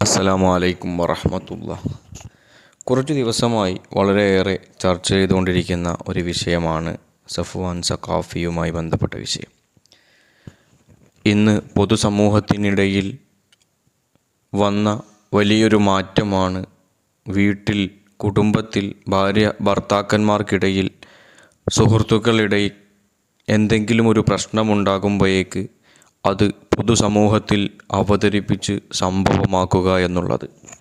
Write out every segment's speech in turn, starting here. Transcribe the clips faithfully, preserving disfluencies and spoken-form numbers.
അസ്സലാമു അലൈക്കും വറഹ്മത്തുള്ളാഹി. കുറച്ചു ദിവസമായി വളരെയേറെ ചർച്ച ചെയ്തുകൊണ്ടിരിക്കുന്ന ഒരു വിഷയമാണ് സഫ്വാൻ സഖാഫിയുമായി ബന്ധപ്പെട്ട വിഷയം. ഇന്ന് പൊതുസമൂഹത്തിനിടയിൽ വന്ന വലിയൊരു മാറ്റമാണ് വീട്ടിൽ, കുടുംബത്തിൽ, ഭാര്യ ഭർത്താക്കന്മാർക്കിടയിൽ, സുഹൃത്തുക്കളിടയിൽ എന്തെങ്കിലും ഒരു പ്രശ്നമുണ്ടാകുമ്പോഴേക്ക് അത് പൊതുസമൂഹത്തിൽ അവതരിപ്പിച്ച് സംഭവമാക്കുക എന്നുള്ളത്.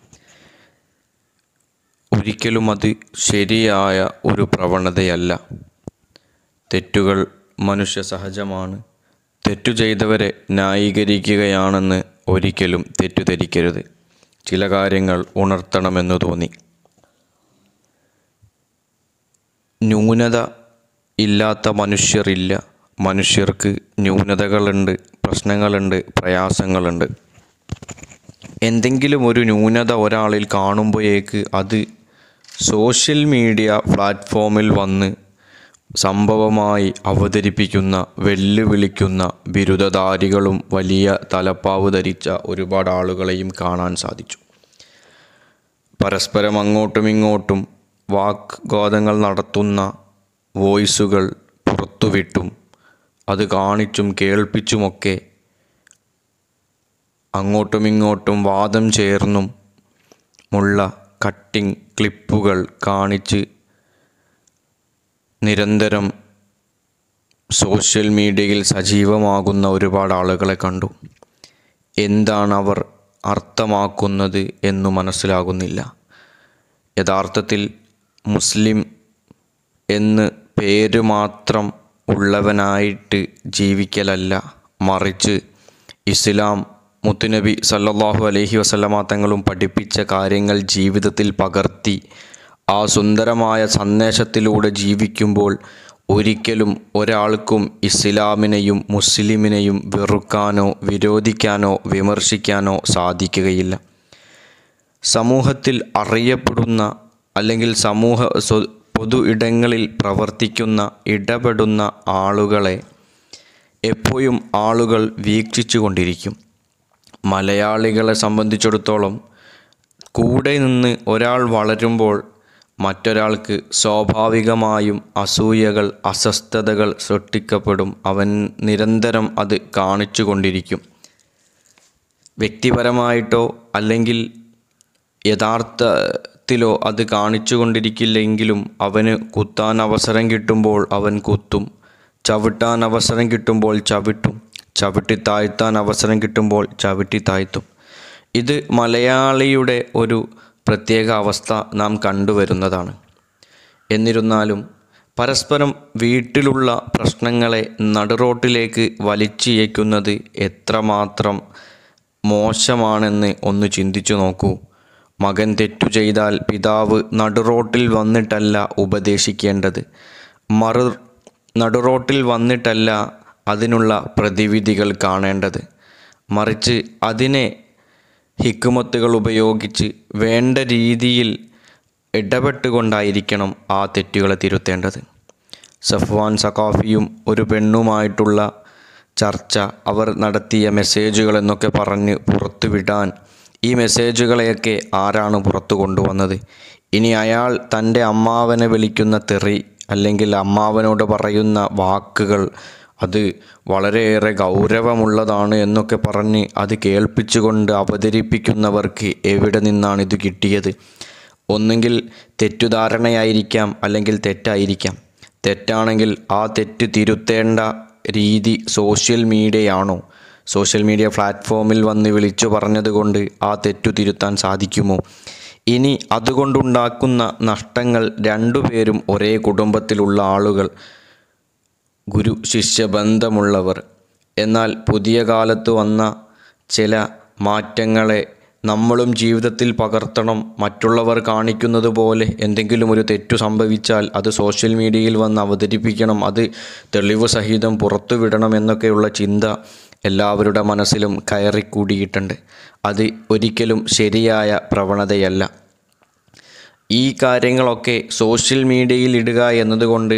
ഒരിക്കലും അത് ശരിയായ ഒരു പ്രവണതയല്ല. തെറ്റുകൾ മനുഷ്യ സഹജമാണ്. തെറ്റു ചെയ്തവരെ ന്യായീകരിക്കുകയാണെന്ന് ഒരിക്കലും തെറ്റിദ്ധരിക്കരുത്. ചില കാര്യങ്ങൾ ഉണർത്തണമെന്ന് തോന്നി. ന്യൂനത ഇല്ലാത്ത മനുഷ്യരില്ല. മനുഷ്യർക്ക് ന്യൂനതകളുണ്ട്, പ്രശ്നങ്ങളുണ്ട്, പ്രയാസങ്ങളുണ്ട്. എന്തെങ്കിലും ഒരു ന്യൂനത ഒരാളിൽ കാണുമ്പോഴേക്ക് അത് സോഷ്യൽ മീഡിയ പ്ലാറ്റ്ഫോമിൽ വന്ന് സംഭവമായി അവതരിപ്പിക്കുന്ന, വെല്ലുവിളിക്കുന്ന ബിരുദധാരികളും വലിയ തലപ്പാവ് ധരിച്ച ഒരുപാട് ആളുകളെയും കാണാൻ സാധിച്ചു. പരസ്പരം അങ്ങോട്ടും ഇങ്ങോട്ടും വാഗ്വാദങ്ങൾ നടത്തുന്ന വോയിസുകൾ പുറത്തുവിട്ടും അത് കാണിച്ചും കേൾപ്പിച്ചുമൊക്കെ അങ്ങോട്ടും ഇങ്ങോട്ടും വാദം ചേർന്നും ഉള്ള കട്ടിംഗ് ക്ലിപ്പുകൾ കാണിച്ച് നിരന്തരം സോഷ്യൽ മീഡിയയിൽ സജീവമാകുന്ന ഒരുപാട് ആളുകളെ കണ്ടു. എന്താണ് അവർ അർത്ഥമാക്കുന്നത് എന്ന് മനസ്സിലാകുന്നില്ല. യഥാർത്ഥത്തിൽ മുസ്ലിം എന്ന് പേര് മാത്രം ഉള്ളവനായിട്ട് ജീവിക്കലല്ല, മറിച്ച് ഇസ്ലാം, മുത്തുനബി സല്ലല്ലാഹു അലൈഹി വസല്ലമ തങ്ങളും പഠിപ്പിച്ച കാര്യങ്ങൾ ജീവിതത്തിൽ പകർത്തി ആ സുന്ദരമായ സന്ദേശത്തിലൂടെ ജീവിക്കുമ്പോൾ ഒരിക്കലും ഒരാൾക്കും ഇസ്ലാമിനെയും മുസ്ലിമിനെയും വെറുക്കാനോ വിരോധിക്കാനോ വിമർശിക്കാനോ സാധിക്കുകയില്ല. സമൂഹത്തിൽ അറിയപ്പെടുന്ന അല്ലെങ്കിൽ സമൂഹ പൊതു ഇടങ്ങളിൽ പ്രവർത്തിക്കുന്ന, ഇടപെടുന്ന ആളുകളെ എപ്പോഴും ആളുകൾ വീക്ഷിച്ചു കൊണ്ടിരിക്കും. മലയാളികളെ സംബന്ധിച്ചിടത്തോളം കൂടെ നിന്ന് ഒരാൾ വളരുമ്പോൾ മറ്റൊരാൾക്ക് സ്വാഭാവികമായും അസൂയകൾ, അസ്വസ്ഥതകൾ സൃഷ്ടിക്കപ്പെടും. അവൻ നിരന്തരം അത് കാണിച്ചു കൊണ്ടിരിക്കും. വ്യക്തിപരമായിട്ടോ അല്ലെങ്കിൽ യഥാർത്ഥത്തിലോ അത് കാണിച്ചു കൊണ്ടിരിക്കില്ലെങ്കിലും അവന് കുത്താൻ അവസരം കിട്ടുമ്പോൾ അവൻ കുത്തും, ചവിട്ടാൻ അവസരം കിട്ടുമ്പോൾ ചവിട്ടും, ചവിട്ടി താഴ്ത്താൻ അവസരം കിട്ടുമ്പോൾ ചവിട്ടി താഴ്ത്തും. ഇത് മലയാളിയുടെ ഒരു പ്രത്യേക അവസ്ഥ നാം കണ്ടുവരുന്നതാണ്. എന്നിരുന്നാലും പരസ്പരം വീട്ടിലുള്ള പ്രശ്നങ്ങളെ നടുറോട്ടിലേക്ക് വലിച്ചിഴയ്ക്കുന്നത് എത്രമാത്രം മോശമാണെന്ന് ഒന്ന് ചിന്തിച്ചു നോക്കൂ. മകൻ തെറ്റു ചെയ്താൽ പിതാവ് നടുറോട്ടിൽ വന്നിട്ടല്ല ഉപദേശിക്കേണ്ടത്, മറു നടുറോട്ടിൽ വന്നിട്ടല്ല അതിനുള്ള പ്രതിവിധികൾ കാണേണ്ടത്, മറിച്ച് അതിനെ ഹിക്മത്തുകൾ ഉപയോഗിച്ച് വേണ്ട രീതിയിൽ ഇടപെട്ടുകൊണ്ടായിരിക്കണം ആ തെറ്റുകളെ തിരുത്തേണ്ടത്. സഫ്വാൻ സഖാഫിയും ഒരു പെണ്ണുമായിട്ടുള്ള ചർച്ച, അവർ നടത്തിയ മെസ്സേജുകൾ എന്നൊക്കെ പറഞ്ഞ് പുറത്തുവിടാൻ ഈ മെസ്സേജുകളെയൊക്കെ ആരാണ് പുറത്തു കൊണ്ടുവന്നത്? ഇനി അയാൾ തൻ്റെ അമ്മാവനെ വിളിക്കുന്ന തെറി അല്ലെങ്കിൽ അമ്മാവനോട് പറയുന്ന വാക്കുകൾ അത് വളരെയേറെ ഗൗരവമുള്ളതാണ് എന്നൊക്കെ പറഞ്ഞ് അത് കേൾപ്പിച്ചുകൊണ്ട് അവതരിപ്പിക്കുന്നവർക്ക് എവിടെ നിന്നാണ് ഇത് കിട്ടിയത്? ഒന്നുകിൽ തെറ്റുധാരണയായിരിക്കാം, അല്ലെങ്കിൽ തെറ്റായിരിക്കാം. തെറ്റാണെങ്കിൽ ആ തെറ്റ് തിരുത്തേണ്ട രീതി സോഷ്യൽ മീഡിയയാണോ? സോഷ്യൽ മീഡിയ പ്ലാറ്റ്ഫോമിൽ വന്ന് വിളിച്ചു പറഞ്ഞതുകൊണ്ട് ആ തെറ്റു തിരുത്താൻ സാധിക്കുമോ? ഇനി അതുകൊണ്ടുണ്ടാക്കുന്ന നഷ്ടങ്ങൾ, രണ്ടുപേരും ഒരേ കുടുംബത്തിലുള്ള ആളുകൾ, ഗുരു ശിഷ്യ ബന്ധമുള്ളവർ. എന്നാൽ പുതിയ കാലത്ത് വന്ന ചില മാറ്റങ്ങളെ നമ്മളും ജീവിതത്തിൽ പകർത്തണം. മറ്റുള്ളവർ കാണിക്കുന്നത് പോലെ എന്തെങ്കിലും ഒരു തെറ്റു സംഭവിച്ചാൽ അത് സോഷ്യൽ മീഡിയയിൽ വന്ന് അവതരിപ്പിക്കണം, അത് തെളിവ് സഹിതം പുറത്തുവിടണം എന്നൊക്കെയുള്ള ചിന്ത എല്ലാവരുടെ മനസ്സിലും കയറിക്കൂടിയിട്ടുണ്ട്. അത് ഒരിക്കലും ശരിയായ പ്രവണതയല്ല. ഈ കാര്യങ്ങളൊക്കെ സോഷ്യൽ മീഡിയയിൽ ഇടുക എന്നതുകൊണ്ട്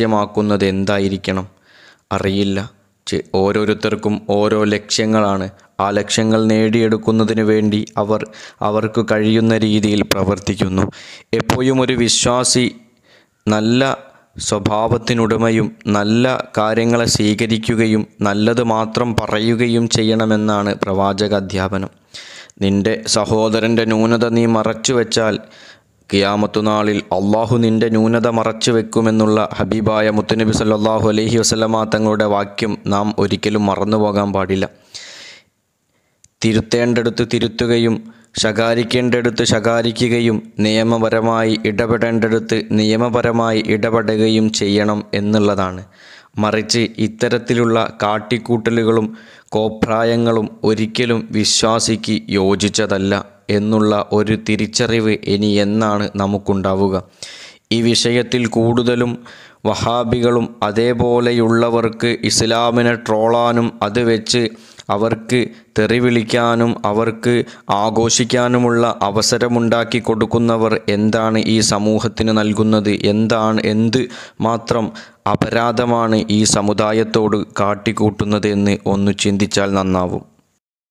ലക്ഷ്യമാക്കുന്നത് എന്തായിരിക്കണം അറിയില്ല. ഓരോരുത്തർക്കും ഓരോ ലക്ഷ്യങ്ങളാണ്. ആ ലക്ഷ്യങ്ങൾ നേടിയെടുക്കുന്നതിന് വേണ്ടി അവർ അവർക്ക് കഴിയുന്ന രീതിയിൽ പ്രവർത്തിക്കുന്നു. എപ്പോഴും ഒരു വിശ്വാസി നല്ല സ്വഭാവത്തിനുടമയും നല്ല കാര്യങ്ങളെ സ്വീകരിക്കുകയും നല്ലത് മാത്രം പറയുകയും ചെയ്യണമെന്നാണ് പ്രവാചക അധ്യാപനം. നിൻ്റെ സഹോദരൻ്റെ ന്യൂനത നീ മറച്ചു വെച്ചാൽ ഖിയാമത്തു നാളിൽ അള്ളാഹു നിൻ്റെ ന്യൂനത മറച്ചു വെക്കുമെന്നുള്ള ഹബീബായ മുത്തുനബി സല്ലല്ലാഹു അലൈഹി വസല്ലമ തങ്ങളുടെ വാക്യം നാം ഒരിക്കലും മറന്നു പോകാൻ പാടില്ല. തിരുത്തേണ്ടടുത്ത് തിരുത്തുകയും ശകാരിക്കേണ്ടടുത്ത് ശകാരിക്കുകയും നിയമപരമായി ഇടപെടേണ്ടടുത്ത് നിയമപരമായി ഇടപെടുകയും ചെയ്യണം എന്നുള്ളതാണ്. മറിച്ച് ഇത്തരത്തിലുള്ള കാട്ടിക്കൂട്ടലുകളും കോപ്രായങ്ങളും ഒരിക്കലും വിശ്വാസിക്ക് യോജിച്ചതല്ല എന്നുള്ള ഒരു തിരിച്ചറിവ് ഇനി എന്നാണ് നമുക്കുണ്ടാവുക? ഈ വിഷയത്തിൽ കൂടുതലും വഹാബികളും അതേപോലെയുള്ളവർക്ക് ഇസ്ലാമിനെ ട്രോളാനും അത് വെച്ച് അവർക്ക് തെറി വിളിക്കാനും അവർക്ക് ആഘോഷിക്കാനുമുള്ള അവസരമുണ്ടാക്കി കൊടുക്കുന്നവർ എന്താണ് ഈ സമൂഹത്തിന് നൽകുന്നത്? എന്താണ് എന്ത് മാത്രം അപരാധമാണ് ഈ സമുദായത്തോട് കാട്ടിക്കൂട്ടുന്നത് എന്ന് ഒന്ന് ചിന്തിച്ചാൽ നന്നാവും.